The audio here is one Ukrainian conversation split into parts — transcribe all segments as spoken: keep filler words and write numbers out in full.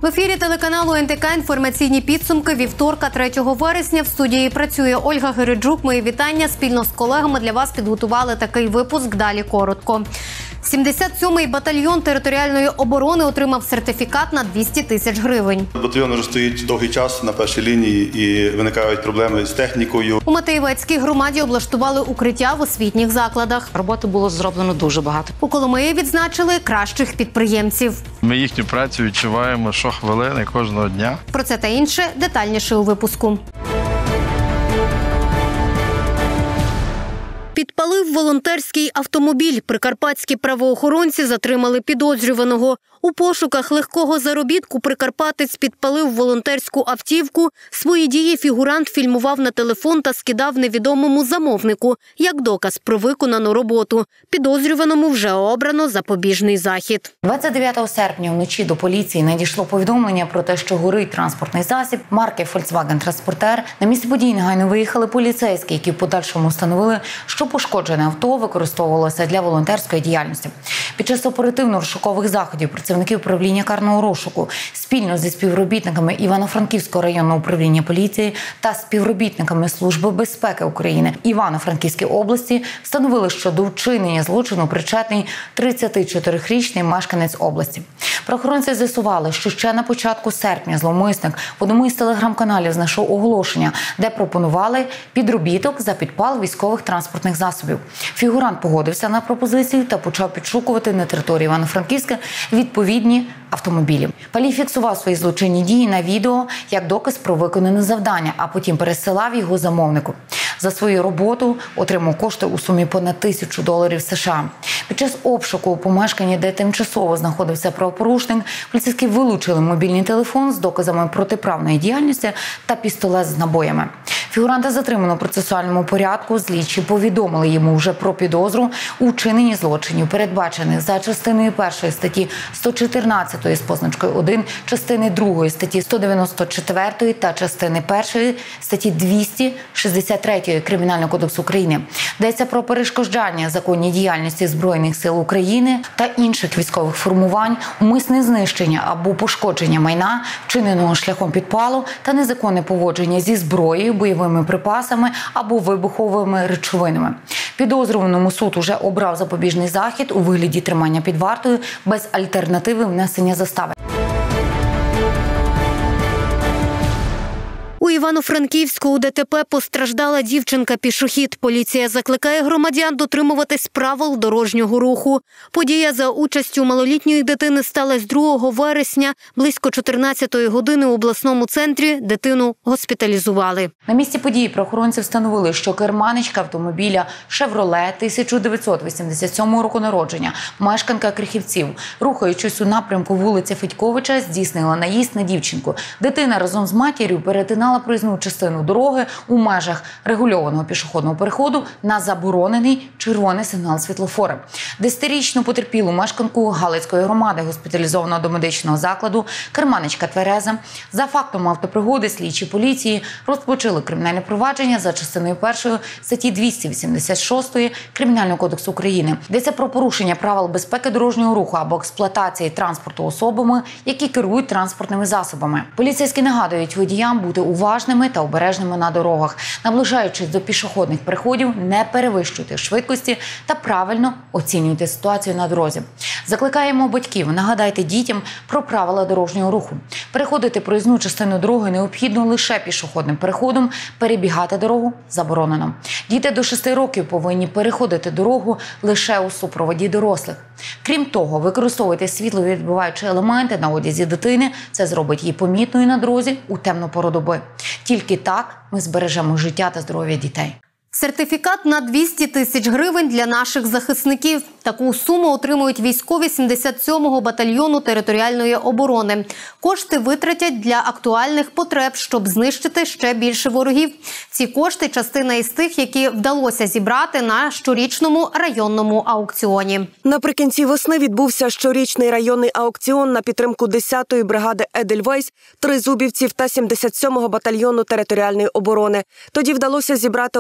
ефірі телеканалу ен те ка інформаційні підсумки вівторка, третього вересня. В студії працює Ольга Гереджук. Мої вітання. Спільно з колегами для вас підготували такий випуск. Далі коротко. сімдесят сьомий батальйон територіальної оборони отримав сертифікат на двісті тисяч гривень. Батальйон вже стоїть довгий час на першій лінії і виникають проблеми з технікою. У Матеївецькій громаді облаштували укриття в освітніх закладах. Роботи було зроблено дуже багато. У Коломиї відзначили кращих підприємців. Ми їхню працю відчуваємо щохвилини, кожного дня. Про це та інше детальніше у випуску. Підпалив волонтерський автомобіль. Прикарпатські правоохоронці затримали підозрюваного. У пошуках легкого заробітку прикарпатець підпалив волонтерську автівку. Свої дії фігурант фільмував на телефон та скидав невідомому замовнику, як доказ про виконану роботу. Підозрюваному вже обрано запобіжний захід. двадцять дев'ятого серпня вночі до поліції надійшло повідомлення про те, що горить транспортний засіб марки Volkswagen Transporter. На місце події негайно виїхали поліцейські, які в подальшому встановили, що пошкоджене авто використовувалося для волонтерської діяльності. Під час оперативно-розшукових заходів працівники управління карного розшуку спільно зі співробітниками Івано-Франківського районного управління поліції та співробітниками Служби безпеки України Івано-Франківської області встановили, що до вчинення злочину причетний тридцятичотирирічний мешканець області. Правоохоронці з'ясували, що ще на початку серпня зловмисник в одному із телеграм-каналів знайшов оголошення, де пропонували підробіток за підпал військових транспортних засобів. Фігурант погодився на пропозицію та почав підшукувати на території Івано-Франківська відповідні автомобілі. Палій фіксував свої злочинні дії на відео як доказ про виконане завдання, а потім пересилав його замовнику. За свою роботу отримав кошти у сумі понад тисячу доларів США. Під час обшуку у помешканні, де тимчасово знаходився правопорушник, поліцейські вилучили мобільний телефон з доказами протиправної діяльності та пістолет з набоями. Фігуранта затримано в процесуальному порядку. Слідчі повідомили йому вже про підозру у вчиненні злочинів, передбачених за частиною першої статті сто чотирнадцять з позначкою один, частини другої статті сто дев'яносто чотири та частини першої статті двісті шістдесят три Кримінального кодексу України. Йдеться про перешкоджання законній діяльності Збройних сил України та інших військових формувань, умисне знищення або пошкодження майна, вчиненого шляхом підпалу та незаконне поводження зі зброєю, бойовими припасами або вибуховими речовинами. Підозрюваному суд уже обрав запобіжний захід у вигляді тримання під вартою без альтернативи внесення застави. У Івано-Франківську у де те пе постраждала дівчинка-пішохід. Поліція закликає громадян дотримуватись правил дорожнього руху. Подія за участю малолітньої дитини сталася другого вересня. Близько чотирнадцятої години у обласному центрі дитину госпіталізували. На місці події правоохоронці встановили, що керманичка автомобіля «Шевроле» тисяча дев'ятсот вісімдесят сьомого року народження, мешканка Крихівців, рухаючись у напрямку вулиці Федьковича, здійснила наїзд на дівчинку. Дитина разом з матір'ю перетинала проїзну частину дороги у межах регульованого пішохідного переходу на заборонений червоний сигнал світлофора. Десятирічну потерпілу мешканку Галицької громади госпіталізовано до медичного закладу. Керманичка твереза. За фактом автопригоди слідчі поліції розпочали кримінальне провадження за частиною першої статті двісті вісімдесят шість Кримінального кодексу України. Йдеться про порушення правил безпеки дорожнього руху або експлуатації транспорту особами, які керують транспортними засобами. Поліцейські нагадують водіям бути уважними та обережними на дорогах. Наближаючись до пішохідних переходів, не перевищуйте швидкості та правильно оцінюйте ситуацію на дорозі. Закликаємо батьків, нагадайте дітям про правила дорожнього руху. Переходити проїзну частину дороги необхідно лише пішохідним переходом, перебігати дорогу заборонено. Діти до шести років повинні переходити дорогу лише у супроводі дорослих. Крім того, використовуйте світловідбиваючі елементи на одязі дитини. Це зробить її помітною на дорозі у темну пору доби. Тільки так ми збережемо життя та здоров'я дітей. Сертифікат на двісті тисяч гривень для наших захисників. Таку суму отримують військові сімдесят сьомого батальйону територіальної оборони. Кошти витратять для актуальних потреб, щоб знищити ще більше ворогів. Ці кошти – частина із тих, які вдалося зібрати на щорічному районному аукціоні. Наприкінці весни відбувся щорічний районний аукціон на підтримку десятої бригади «Едельвейс», тризубівців та сімдесят сьомого батальйону територіальної оборони. Тоді вдалося зібрати один мільйон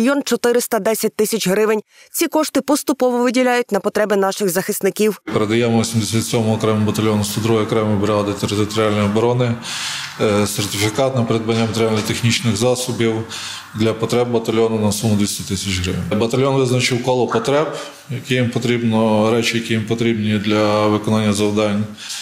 мільйон чотириста десять тисяч гривень. Ці кошти поступово виділяють на потреби наших захисників. Передаємо сімдесят сьомому окремому батальйону сто другої окремої бригади територіальної оборони сертифікат на придбання матеріально-технічних засобів для потреб батальйону на суму двісті тисяч гривень. Батальйон визначив коло потреб, які їм потрібно, речі, які їм потрібні для виконання завдань.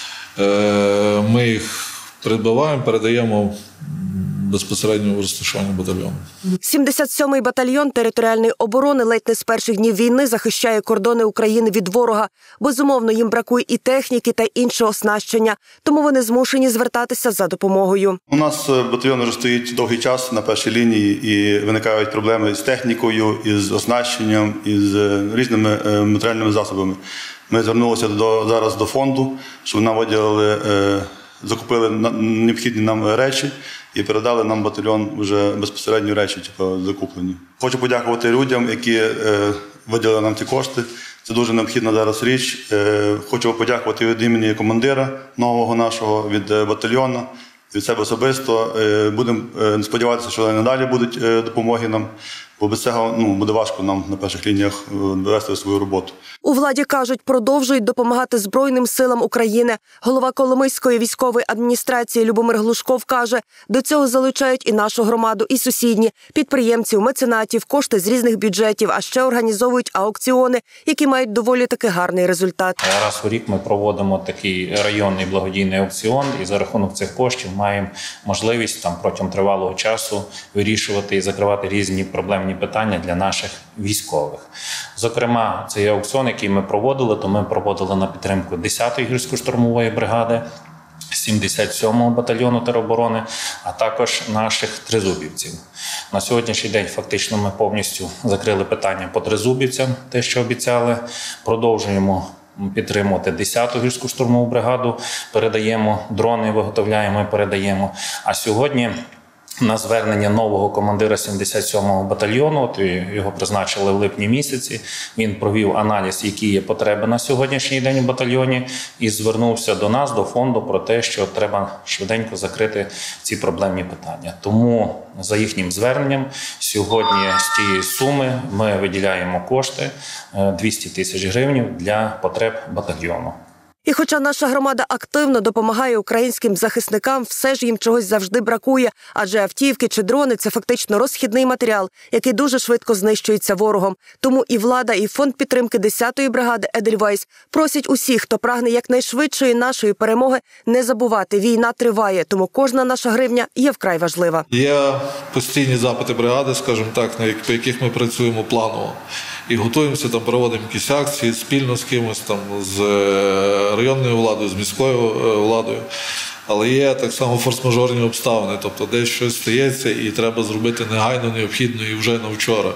Ми їх придбаваємо, передаємо безпосередньо в розташування батальйону. сімдесят сьомий батальйон територіальної оборони ледь не з перших днів війни захищає кордони України від ворога. Безумовно, їм бракує і техніки, та іншого оснащення, тому вони змушені звертатися за допомогою. У нас батальйон вже стоїть довгий час на першій лінії і виникають проблеми з технікою, із оснащенням, із різними матеріальними засобами. Ми звернулися до, зараз до фонду, щоб нам виділили, закупили необхідні нам речі і передали нам батальйон вже безпосередньо речі, типу, закуплені. Хочу подякувати людям, які е, виділили нам ці кошти. Це дуже необхідна зараз річ. Е, хочу подякувати від імені командира нового нашого, від батальйону, від себе особисто. Е, будемо е, сподіватися, що надалі будуть е, допомоги нам. Бо без цього ну, буде важко нам на перших лініях вести свою роботу. У владі кажуть, продовжують допомагати Збройним силам України. Голова Коломийської військової адміністрації Любомир Глушков каже, до цього залучають і нашу громаду, і сусідні, підприємців, меценатів, кошти з різних бюджетів, а ще організовують аукціони, які мають доволі таки гарний результат. Раз у рік ми проводимо такий районний благодійний аукціон, і за рахунок цих коштів маємо можливість там протягом тривалого часу вирішувати і закривати різні проблемні питання для наших військових. Зокрема, цей аукціон, який ми проводили, то ми проводили на підтримку десятої гірсько-штурмової бригади, сімдесят сьомого батальйону тероборони, а також наших тризубівців. На сьогоднішній день фактично ми повністю закрили питання по тризубівцям, те, що обіцяли. Продовжуємо підтримувати десяту гірсько-штурмову бригаду, передаємо дрони, виготовляємо і передаємо. А сьогодні на звернення нового командира сімдесят сьомого батальйону, от його призначили в липні місяці, він провів аналіз, які є потреби на сьогоднішній день у батальйоні, і звернувся до нас, до фонду, про те, що треба швиденько закрити ці проблемні питання. Тому за їхнім зверненням сьогодні з тієї суми ми виділяємо кошти двісті тисяч гривень для потреб батальйону. І хоча наша громада активно допомагає українським захисникам, все ж їм чогось завжди бракує, адже автівки чи дрони – це фактично розхідний матеріал, який дуже швидко знищується ворогом. Тому і влада, і фонд підтримки десятої бригади «Едельвейс» просять усіх, хто прагне якнайшвидшої нашої перемоги, не забувати – війна триває, тому кожна наша гривня є вкрай важлива. Є постійні запити бригади, скажімо так, по яких ми працюємо планово. І готуємося, там проводимо якісь акції спільно з кимось, там, з районною владою, з міською владою. Але є так само форс-мажорні обставини, тобто десь щось стається і треба зробити негайно, необхідно і вже на вчора.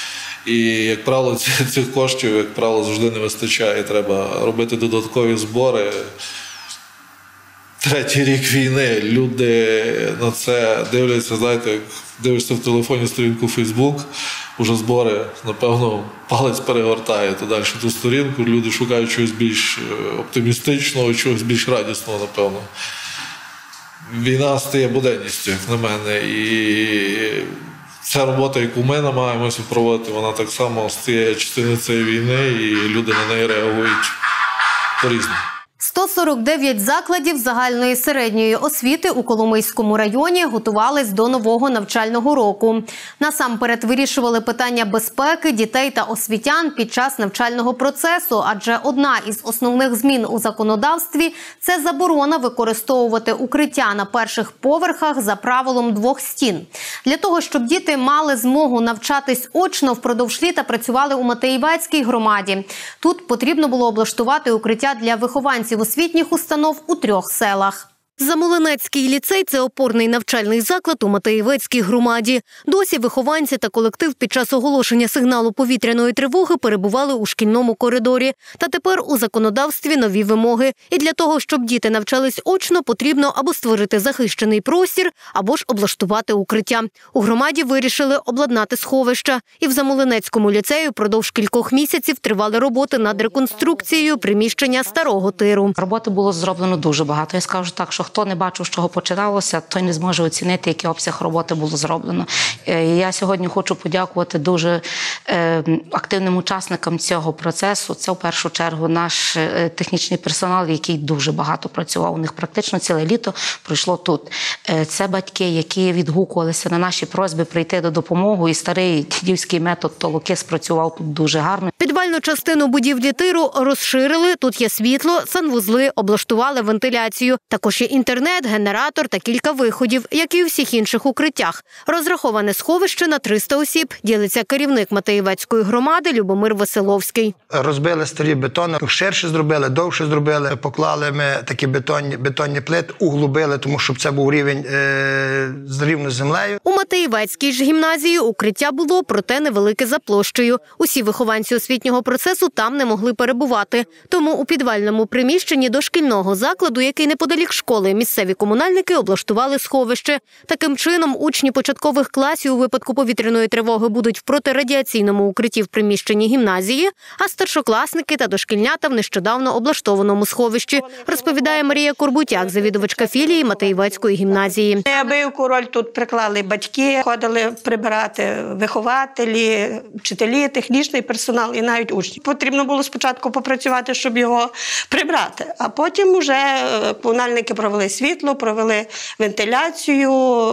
І, як правило, цих коштів, як правило, завжди не вистачає. Треба робити додаткові збори. Третій рік війни. Люди на це дивляться, знаєте, як дивишся в телефоні сторінку Facebook, уже збори, напевно, палець перегортає то далі ту сторінку, люди шукають чогось більш оптимістичного, чогось більш радісного, напевно. Війна стає буденністю, як на мене, і ця робота, яку ми намагаємося проводити, вона так само стає частиною цієї війни, і люди на неї реагують по-різному. сто сорок дев'ять закладів загальної середньої освіти у Коломийському районі готувались до нового навчального року. Насамперед вирішували питання безпеки дітей та освітян під час навчального процесу, адже одна із основних змін у законодавстві – це заборона використовувати укриття на перших поверхах за правилом двох стін. Для того, щоб діти мали змогу навчатись очно, впродовж літа працювали у Матеївецькій громаді. Тут потрібно було облаштувати укриття для вихованців освітніх установ у трьох селах. Замолинецький ліцей – це опорний навчальний заклад у Матеївецькій громаді. Досі вихованці та колектив під час оголошення сигналу повітряної тривоги перебували у шкільному коридорі. Та тепер у законодавстві нові вимоги. І для того, щоб діти навчались очно, потрібно або створити захищений простір, або ж облаштувати укриття. У громаді вирішили обладнати сховища. І в Замолинецькому ліцеї впродовж кількох місяців тривали роботи над реконструкцією приміщення старого тиру. Роботи було зроблено дуже багато. Я скажу так, що хто не бачив, з чого починалося, той не зможе оцінити, який обсяг роботи було зроблено. Я сьогодні хочу подякувати дуже активним учасникам цього процесу. Це в першу чергу наш технічний персонал, який дуже багато працював. У них практично ціле літо пройшло тут. Це батьки, які відгукувалися на наші просьби прийти до допомоги, і старий дідівський метод толоки спрацював тут дуже гарно. Підвальну частину будівлі тиру розширили, тут є світло, санвузли, облаштували вентиляцію. Також є інтернет, генератор та кілька виходів, як і у всіх інших укриттях. Розраховане сховище на триста осіб, ділиться керівник Матеївецької громади Любомир Василовський. Розбили старі бетони, ширше зробили, довше зробили, поклали ми такі бетонні, бетонні плити, углубили, тому щоб це був рівень е, рівно з землею. У Матеївецькій ж гімназії укриття було, проте невелике за площею. Усі вихованці освітнього процесу там не могли перебувати. Тому у підвальному приміщенні дошкільного закладу, який неподалік школи, місцеві комунальники облаштували сховище. Таким чином, учні початкових класів у випадку повітряної тривоги будуть в протирадіаційному укритті в приміщенні гімназії, а старшокласники та дошкільнята в нещодавно облаштованому сховищі, розповідає Марія Корбутяк, завідувачка філії Матеївецької гімназії. Неабияку роль тут приклали батьки, ходили прибирати вихователі, вчителі, технічний персонал і навіть учні. Потрібно було спочатку попрацювати, щоб його прибрати, а потім вже комунальники провели світло, провели вентиляцію,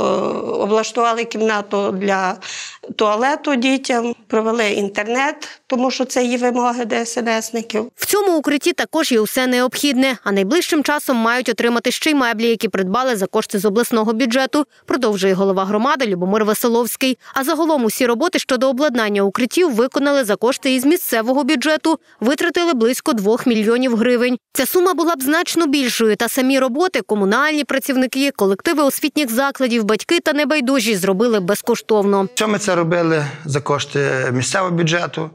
облаштували кімнату для туалету дітям, провели інтернет, тому що це є вимоги ДСНСників. В цьому укритті також є усе необхідне, а найближчим часом мають отримати ще й меблі, які придбали за кошти з обласного бюджету, продовжує голова громади Любомир Василовський. А загалом усі роботи щодо обладнання укриттів виконали за кошти із місцевого бюджету, витратили близько двох мільйонів гривень. Ця сума була б значно більшою, та самі роботи комунальні працівники, колективи освітніх закладів, батьки та небайдужі зробили безкоштовно. Що ми це робили за кошти місцевого бюджету?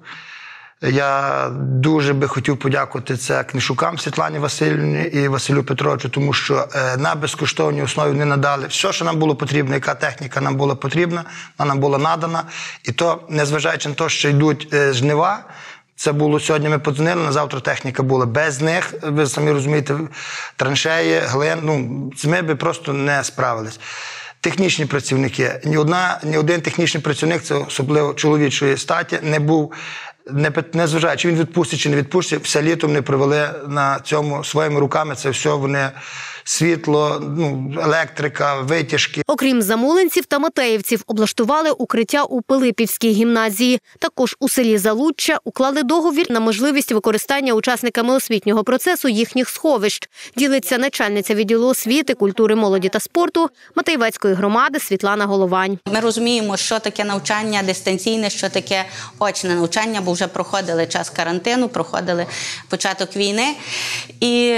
Я дуже би хотів подякувати це Книшукам Світлані Васильівні і Василю Петровичу, тому що на безкоштовній основі вони надали все, що нам було потрібно, яка техніка нам була потрібна, вона нам була надана. І то, незважаючи на те, що йдуть жнива, це було сьогодні, ми подзвонили, на завтра техніка була. Без них, ви самі розумієте, траншеї, глин, ну, ми би просто не справились. Технічні працівники. Ні одна, ні один технічний працівник, це особливо чоловічої статі, не був, не, не зважаючи, він відпустить чи не відпустить, все літом не провели на цьому своїми руками, це все вони світло, ну, електрика, витяжки. Окрім замулинців та матеївців, облаштували укриття у Пилипівській гімназії. Також у селі Залуччя уклали договір на можливість використання учасниками освітнього процесу їхніх сховищ. Ділиться начальниця відділу освіти, культури, молоді та спорту Матеївецької громади Світлана Головань. Ми розуміємо, що таке навчання дистанційне, що таке очне навчання, бо вже проходили час карантину, проходили початок війни. І,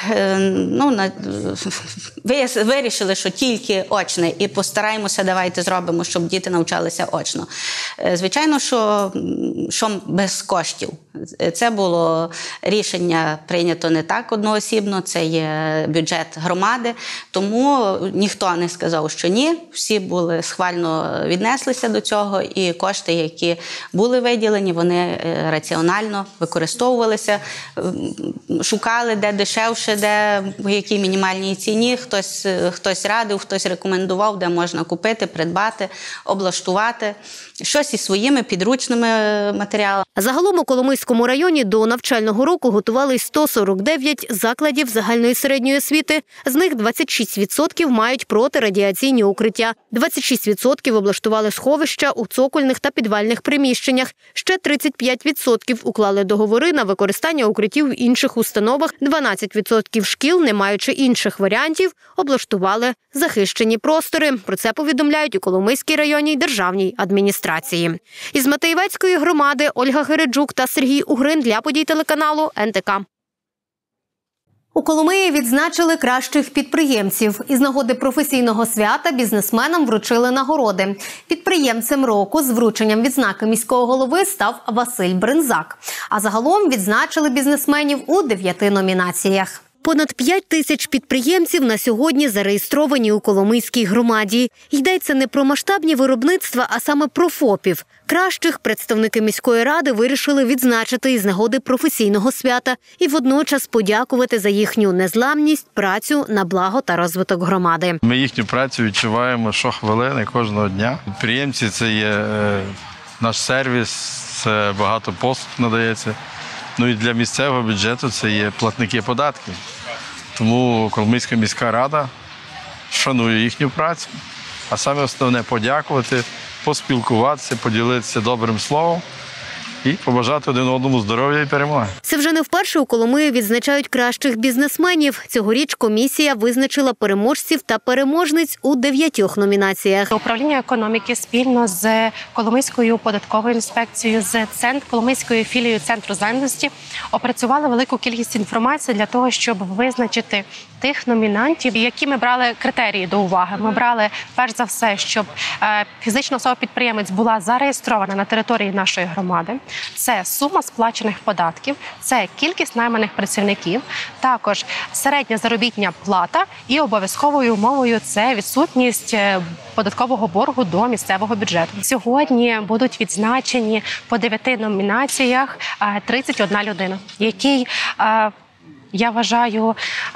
ну, на вирішили, що тільки очне, і постараємося, давайте зробимо, щоб діти навчалися очно. Звичайно, що, що без коштів. Це було рішення прийнято не так одноосібно, це є бюджет громади, тому ніхто не сказав, що ні, всі були схвально віднеслися до цього, і кошти, які були виділені, вони раціонально використовувалися, шукали, де дешевше, де в якій мінімальній ціні, хтось, хтось радив, хтось рекомендував, де можна купити, придбати, облаштувати, щось із своїми підручними матеріалами. Загалом у Коломийському районі до навчального року готували сто сорок дев'ять закладів загальної середньої освіти. З них двадцять шість відсотків мають протирадіаційні укриття. двадцять шість відсотків облаштували сховища у цокольних та підвальних приміщеннях. Ще тридцять п'ять відсотків уклали договори на використання укриттів в інших установах. дванадцять відсотків шкіл, не маючи інших варіантів, облаштували захищені простори. Про це повідомляють у Коломийській районній державній адміністрації. Із Матеївецької громади Ольга Гереджук та Сергій Угрин для подій телеканалу ен те ка. У Коломиї відзначили кращих підприємців. Із нагоди професійного свята бізнесменам вручили нагороди. Підприємцем року з врученням відзнаки міського голови став Василь Бринзак. А загалом відзначили бізнесменів у дев'яти номінаціях. Понад п'ять тисяч підприємців на сьогодні зареєстровані у Коломийській громаді. Йдеться не про масштабні виробництва, а саме про ФОПів. Кращих представники міської ради вирішили відзначити із нагоди професійного свята і водночас подякувати за їхню незламність, працю на благо та розвиток громади. Ми їхню працю відчуваємо щохвилини кожного дня. Підприємці – це є е, наш сервіс, це багато послуг надається. Ну і для місцевого бюджету це є платники податків. Тому Коломийська міська рада шанує їхню працю. А саме основне – подякувати, поспілкуватися, поділитися добрим словом і побажати один одному здоров'я і перемоги. Це вже не вперше у Коломиї відзначають кращих бізнесменів. Цьогоріч комісія визначила переможців та переможниць у дев'ятьох номінаціях. Управління економіки спільно з Коломийською податковою інспекцією, з центр Коломийською філією Центру зайнятості опрацювали велику кількість інформації для того, щоб визначити тих номінантів, які ми брали критерії до уваги. Ми брали, перш за все, щоб фізична особа-підприємець була зареєстрована на території нашої громади. Це сума сплачених податків, це кількість найманих працівників, також середня заробітня плата і обов'язковою умовою – це відсутність податкового боргу до місцевого бюджету. Сьогодні будуть відзначені по дев'яти номінаціях тридцять одна людина, який, я вважаю,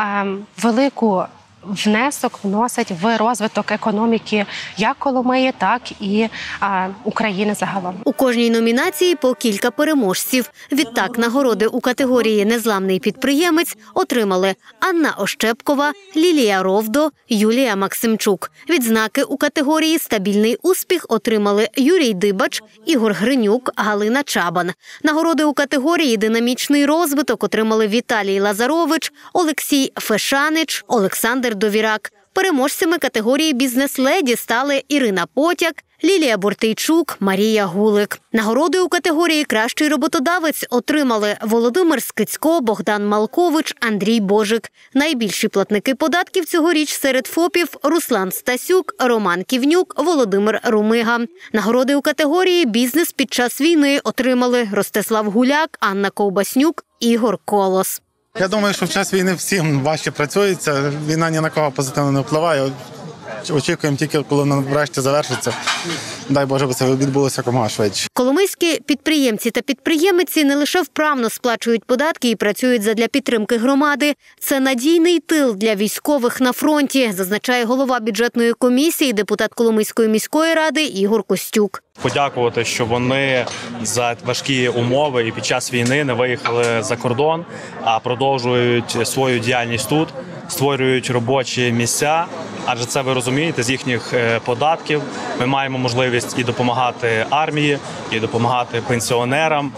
велику внесок вносить в розвиток економіки як Коломиї, так і а, України загалом. У кожній номінації по кілька переможців. Відтак нагороди у категорії «Незламний підприємець» отримали Анна Ощепкова, Лілія Ровдо, Юлія Максимчук. Відзнаки у категорії «Стабільний успіх» отримали Юрій Дибач, Ігор Гринюк, Галина Чабан. Нагороди у категорії «Динамічний розвиток» отримали Віталій Лазарович, Олексій Фешанич, Олександр Довірак. Переможцями категорії «Бізнес-леді» стали Ірина Потяк, Лілія Бортейчук, Марія Гулик. Нагороди у категорії «Кращий роботодавець» отримали Володимир Скицько, Богдан Малкович, Андрій Божик. Найбільші платники податків цьогоріч серед ФОПів – Руслан Стасюк, Роман Ківнюк, Володимир Румига. Нагороди у категорії «Бізнес під час війни» отримали Ростислав Гуляк, Анна Ковбаснюк, Ігор Колос. Я думаю, що в час війни всім важче працюється. Війна ні на кого позитивно не впливає. Очікуємо тільки, коли вона врешті завершиться. Дай Боже, бо це відбулося якомога швидше. Коломийські підприємці та підприємиці не лише вправно сплачують податки і працюють задля підтримки громади. Це надійний тил для військових на фронті, зазначає голова бюджетної комісії, депутат Коломийської міської ради Ігор Костюк. Подякувати, що вони за важкі умови і під час війни не виїхали за кордон, а продовжують свою діяльність тут, створюють робочі місця, адже це, ви розумієте, з їхніх податків ми маємо можливість і допомагати армії, і допомагати пенсіонерам.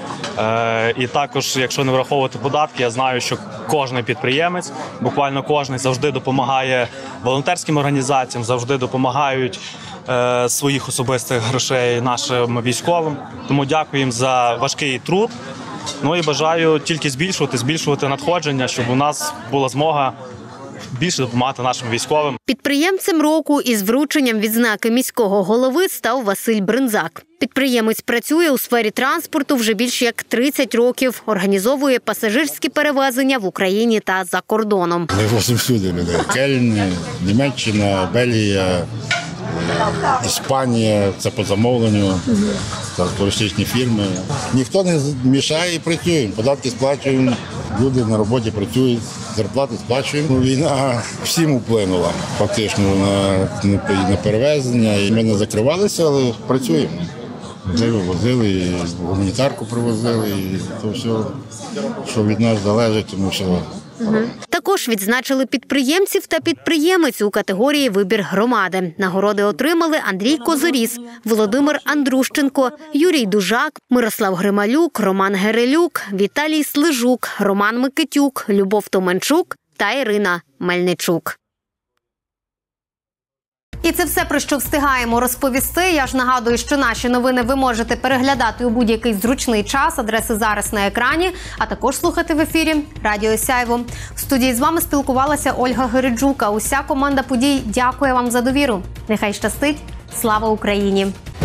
І також, якщо не враховувати податки, я знаю, що кожен підприємець, буквально кожен, завжди допомагає волонтерським організаціям, завжди допомагають своїх особистих грошей нашим військовим. Тому дякую їм за важкий труд. Ну і бажаю тільки збільшувати, збільшувати надходження, щоб у нас була змога більше допомагати нашим військовим. Підприємцем року із врученням відзнаки міського голови став Василь Бринзак. Підприємець працює у сфері транспорту вже більш як тридцять років. Організовує пасажирські перевезення в Україні та за кордоном. Вивозимо всюди людей. Кельн, Німеччина, Бельгія, Іспанія, це по замовленню, це туристичні фірми. Ніхто не мішає і працюємо. Податки сплачуємо, люди на роботі працюють, зарплати сплачуємо. Війна всім вплинула фактично на, на перевезення. І ми не закривалися, але працюємо. Ми вивозили, і гуманітарку привозили, і то все, що від нас залежить, тому що... Угу. Також відзначили підприємців та підприємець у категорії «Вибір громади». Нагороди отримали Андрій Козоріс, Володимир Андрущенко, Юрій Дужак, Мирослав Грималюк, Роман Герелюк, Віталій Слижук, Роман Микитюк, Любов Томенчук та Ірина Мельничук. І це все, про що встигаємо розповісти. Я ж нагадую, що наші новини ви можете переглядати у будь-який зручний час. Адреси зараз на екрані, а також слухати в ефірі Радіо Сяйво. В студії з вами спілкувалася Ольга Гириджук. Уся команда подій дякує вам за довіру. Нехай щастить. Слава Україні!